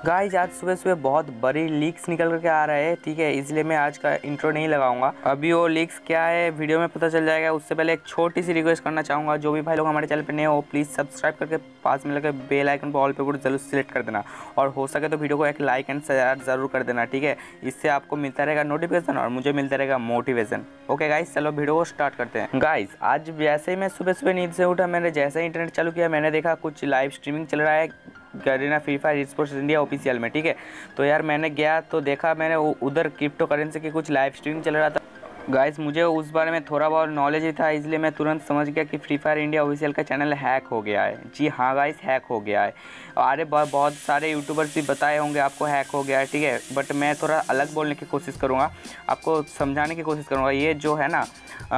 Guys आज सुबह सुबह बहुत बड़ी लीक्स निकल करके आ रहा है, ठीक है, इसलिए मैं आज का इंट्रो नहीं लगाऊंगा। अभी वो लीक्स क्या है वीडियो में पता चल जाएगा। उससे पहले एक छोटी सी रिक्वेस्ट करना चाहूँगा, जो भी भाई लोग हमारे चैनल पे नए हो प्लीज़ सब्सक्राइब करके पास में लगे बेल आइकन पर ऑल पे पूरा जरूर सिलेक्ट कर देना, और हो सके तो वीडियो को एक लाइक एंड शेयर ज़रूर कर देना, ठीक है। इससे आपको मिलता रहेगा नोटिफिकेशन और मुझे मिलता रहेगा मोटिवेशन। ओके गाइस, चलो वीडियो को स्टार्ट करते हैं। गाइस आज जैसे ही मैं सुबह सुबह नींद से उठा, मैंने जैसे ही इंटरनेट चालू किया, मैंने देखा कुछ लाइव स्ट्रीमिंग चल रहा है Garena free fire sports India official में, ठीक है। तो यार मैंने गया तो देखा, मैंने उधर क्रिप्टो करेंसी की कुछ लाइव स्ट्रीमिंग चल रहा था। गाइस मुझे उस बारे में थोड़ा बहुत नॉलेज ही था, इसलिए मैं तुरंत समझ गया कि फ्री फायर इंडिया ऑफिशियल का चैनल हैक हो गया है। जी हाँ गाइस, हैक हो गया है। अरे बहुत सारे यूट्यूबर्स भी बताए होंगे आपको हैक हो गया है, ठीक है, बट मैं थोड़ा अलग बोलने की कोशिश करूँगा, आपको समझाने की कोशिश करूँगा। ये जो है ना,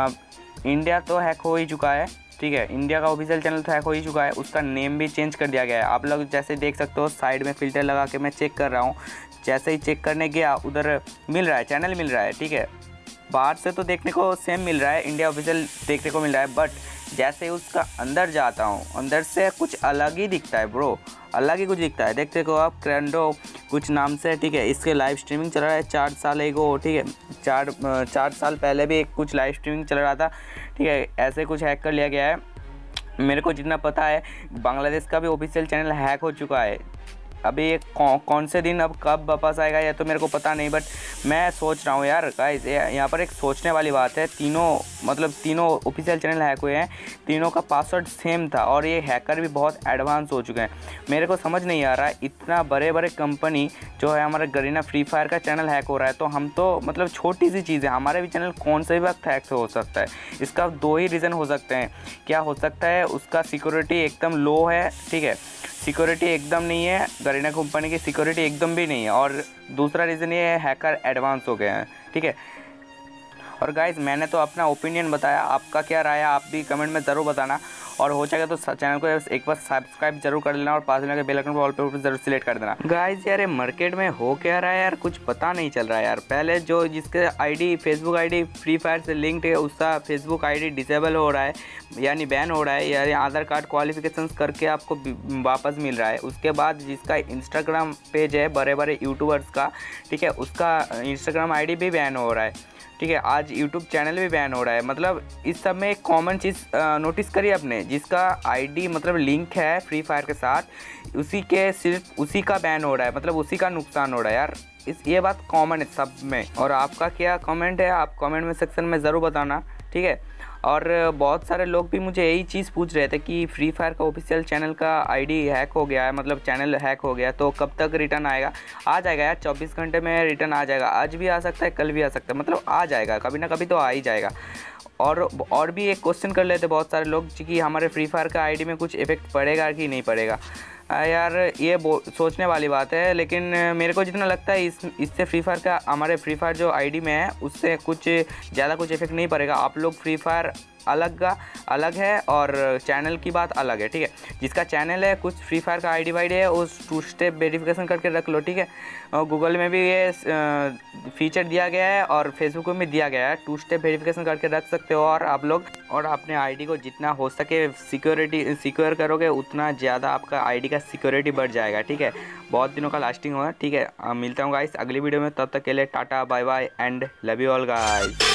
इंडिया तो हैक हो ही चुका है, ठीक है, इंडिया का ऑफिशियल चैनल तो हैक हो ही चुका है, उसका नेम भी चेंज कर दिया गया है। आप लोग जैसे देख सकते हो, साइड में फ़िल्टर लगा के मैं चेक कर रहा हूँ। जैसे ही चेक करने गया उधर मिल रहा है, चैनल मिल रहा है, ठीक है, बाहर से तो देखने को सेम मिल रहा है, इंडिया ऑफिशियल देखने को मिल रहा है, बट जैसे ही उसका अंदर जाता हूँ, अंदर से कुछ अलग ही दिखता है ब्रो, अलग ही कुछ दिखता है। देखते हो आप, क्रेंडो कुछ नाम से, ठीक है, इसके लाइव स्ट्रीमिंग चल रहा है 4 साल एगो, ठीक है, 4 साल पहले भी एक कुछ लाइव स्ट्रीमिंग चल रहा था, ठीक है। ऐसे कुछ हैक कर लिया गया है। मेरे को जितना पता है बांग्लादेश का भी ऑफिशियल चैनल हैक हो चुका है। अभी ये कौन से दिन अब कब वापस आएगा या तो मेरे को पता नहीं, बट मैं सोच रहा हूँ यार गाइस, यहाँ पर एक सोचने वाली बात है। तीनों ऑफिशियल चैनल हैक हुए हैं, तीनों का पासवर्ड सेम था, और ये हैकर भी बहुत एडवांस हो चुके हैं। मेरे को समझ नहीं आ रहा है, इतना बड़े बड़े कंपनी जो है, हमारे गरीना फ्री फायर का चैनल हैक हो रहा है, तो हम तो मतलब छोटी सी चीज़ है, हमारे भी चैनल कौन से भी वक्त हैक हो सकता है। इसका 2 ही रीज़न हो सकते हैं। क्या हो सकता है, उसका सिक्योरिटी एकदम लो है, ठीक है, सिक्योरिटी एकदम नहीं है, गरीना कंपनी की सिक्योरिटी एकदम भी नहीं है, और दूसरा रीज़न ये है हैकर एडवांस हो गए हैं, ठीक है। और गाइस मैंने तो अपना ओपिनियन बताया, आपका क्या राय है आप भी कमेंट में ज़रूर बताना, और हो जाएगा तो चैनल को एक बार सब्सक्राइब जरूर कर लेना, और पास में बेल आइकन को ऑल पे जरूर सिलेक्ट कर देना। गाइस यार मार्केट में हो क्या रहा है यार, कुछ पता नहीं चल रहा है यार। पहले जो जिसके ID Facebook ID free fire से लिंक्ड है, उसका फेसबुक आईडी डिसेबल हो रहा है, यानी बैन हो रहा है, यानी आधार कार्ड क्वालिफिकेशंस करके आपको वापस मिल रहा है। उसके बाद जिसका इंस्टाग्राम पेज है बड़े बड़े यूट्यूबर्स का, ठीक है, उसका इंस्टाग्राम आईडी भी बैन हो रहा है, ठीक है। आज यूट्यूब चैनल भी बैन हो रहा है। मतलब इस सब में एक कॉमन चीज़ नोटिस करिए आपने, जिसका आईडी मतलब लिंक है फ्री फायर के साथ, सिर्फ उसी का बैन हो रहा है, मतलब उसी का नुकसान हो रहा है यार। ये बात कॉमन है सब में। और आपका क्या कमेंट है, आप कमेंट में सेक्शन में ज़रूर बताना, ठीक है। और बहुत सारे लोग भी मुझे यही चीज़ पूछ रहे थे कि फ्री फायर का ऑफिशियल चैनल का आईडी हैक हो गया है, मतलब चैनल हैक हो गया, तो कब तक रिटर्न आएगा। आ जाएगा यार, 24 घंटे में रिटर्न आ जाएगा। आज भी आ सकता है, कल भी आ सकता है, मतलब आ जाएगा, कभी ना कभी तो आ ही जाएगा। और भी एक क्वेश्चन कर लेते बहुत सारे लोग कि हमारे फ्री फायर का आईडी में कुछ इफेक्ट पड़ेगा कि नहीं पड़ेगा। यार ये सोचने वाली बात है, लेकिन मेरे को जितना लगता है इससे फ्री फायर का, हमारे फ्री फायर जो आईडी में है, उससे कुछ ज़्यादा कुछ इफेक्ट नहीं पड़ेगा। आप लोग फ्री फायर अलग है और चैनल की बात अलग है, ठीक है। जिसका चैनल है, कुछ फ्री फायर का आईडी वाईडी है, उस 2 स्टेप वेरिफिकेशन करके रख लो, ठीक है। और गूगल में भी ये फीचर दिया गया है, और फेसबुक में भी दिया गया है, 2 स्टेप वेरिफिकेशन करके रख सकते हो। और आप लोग और अपने आईडी को जितना हो सके सिक्योर करोगे, उतना ज़्यादा आपका आईडी का सिक्योरिटी बढ़ जाएगा, ठीक है। बहुत दिनों का लास्टिंग होगा, ठीक है। मिलता हूँ गाइस अगली वीडियो में, तब तक के लिए tata bye bye and love you all guys.